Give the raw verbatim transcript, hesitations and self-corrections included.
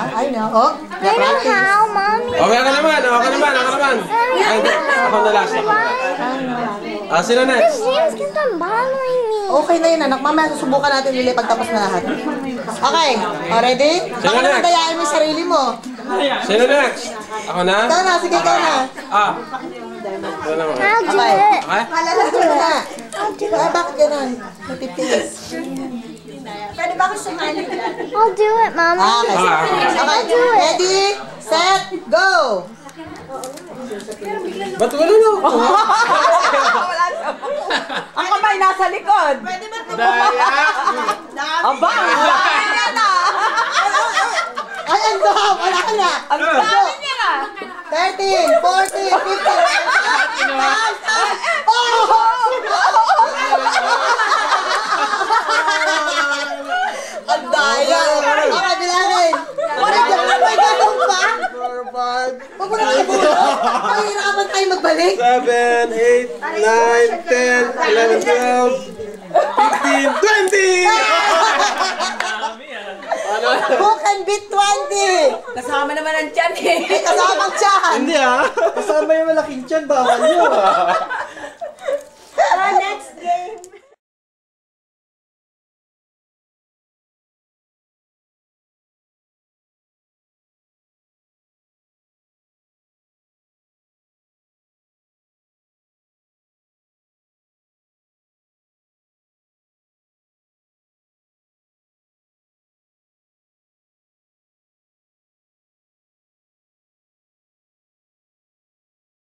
I know. Oh, I know how, Mommy. Okay ka naman, okay naman, okay naman. Ay, ako na last. Ah, sino next? This James keeps on bothering me. Okay na yun, anak. Mamaya susubukan natin nila pagtapos na lahat. Okay, oh, ready? Baka naman dayain mo yung sarili mo. Sino next? Ako na? Ikaw na, sige, ikaw na. Ah. Ito naman. I'll do Okay. it. Okay? Ito na. Ah, bakit ganun? Matitiis. Pwede ba ako sumali dyan? I'll do it, Mommy. Ah, okay. Okay, ready, set, go! Ba't wala na? Ang kamay nasa likod. Pwede ba ito? Aba, ang dami niya na. Ay, ang daham! Wala na! Ang dami niya na. thirteen, fourteen, fifteen, oh! Ang daya! Okay, bilangin! May ganun ba? Huwag mo na ibulo! Mahirapan tayo magbalik! seven, eight, nine, ten, eleven, twelve, fifteen, twenty! Who can beat twenty? Kasama naman ang tiyan eh. May kasamang tiyan! Hindi ah! Kasama yung malaking tiyan, bawal yun.